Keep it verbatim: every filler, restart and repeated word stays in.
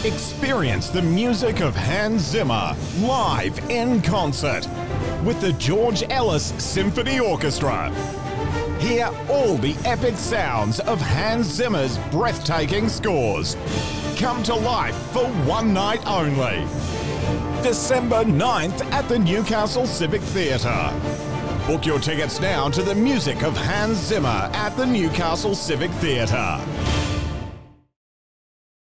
Experience the music of Hans Zimmer live in concert with the George Ellis Symphony Orchestra. Hear all the epic sounds of Hans Zimmer's breathtaking scores come to life for one night only. December ninth at the Newcastle Civic Theatre. Book your tickets now to the music of Hans Zimmer at the Newcastle Civic Theatre.